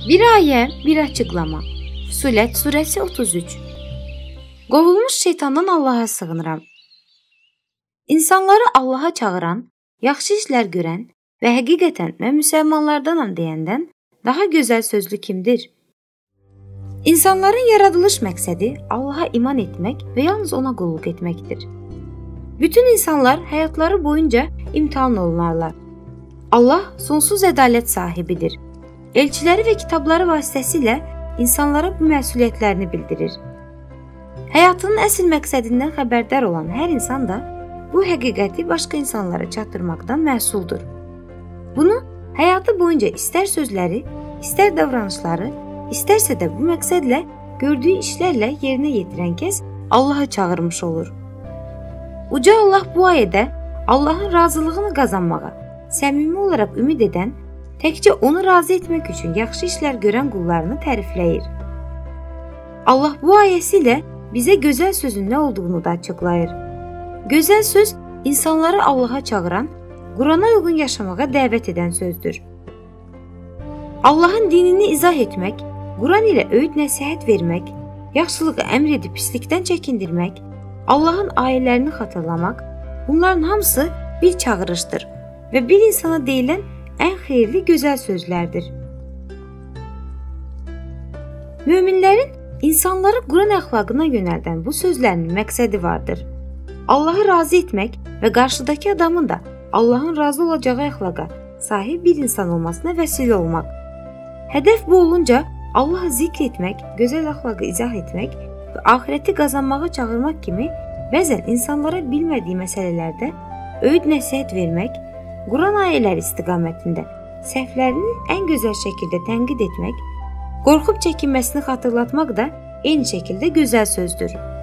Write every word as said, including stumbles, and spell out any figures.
Bir ayə, bir açıqlama. Fusilət surəsi otuz üç. Qovulmuş şeytandan Allaha sığınıram. İnsanları Allaha çağıran, yaxşı işlər görən və həqiqətən mən müsəlmanlardanam deyəndən daha gözəl sözlü kimdir? İnsanların yaradılış məqsədi Allaha iman etmək və yalnız ona qulluq etməkdir. Bütün insanlar həyatları boyunca imtahan olunarlar. Allah sonsuz ədalət sahibidir. Elçiləri və kitabları vasitəsilə insanlara bu məsuliyyətlərini bildirir. Həyatının əsl məqsədindən xəbərdar olan hər insan da bu həqiqəti başqa insanlara çatdırmaqdan məsuldur. Bunu həyatı boyunca istər sözləri, istər davranışları, istərsə də bu məqsədlə gördüyü işlərlə yerinə yetirən kəs Allaha çağırmış olur. Uca Allah bu ayədə Allahın razılığını qazanmağa, səmimi olaraq ümid edən, təkcə onu razı etmək üçün yaxşı işlər görən qullarını tərifləyir. Allah bu ayəsi ilə bizə gözəl sözün nə olduğunu da açıqlayır. Gözəl söz insanları Allaha çağıran, Qurana uyğun yaşamağa dəvət edən sözdür. Allahın dinini izah etmək, Quran ilə öyüd nəsihət vermək, yaxşılığı əmr edib pislikdən çəkindirmək, Allahın ayələrini xatırlamaq, bunların hamısı bir çağırışdır və bir insana deyilən ən xeyirli gözəl sözlərdir. Möminlərin insanları Quran əxlaqına yönəldən bu sözlərinin məqsədi vardır. Allahı razı etmək və qarşıdakı adamın da Allahın razı olacağı əxlaqa sahib bir insan olmasına vəsilə olmaq. Hədəf bu olunca Allahı zikr etmək, gözəl əxlaqı izah etmək və axirəti qazanmağa çağırmaq kimi bəzən insanlara bilmədiyi məsələlərdə öyüd nəsihət vermək, Quran ayələri istiqamətində səhvlərini ən gözəl şəkildə tənqid etmək, qorxub çəkinməsini xatırlatmaq da eyni şəkildə gözəl sözdür.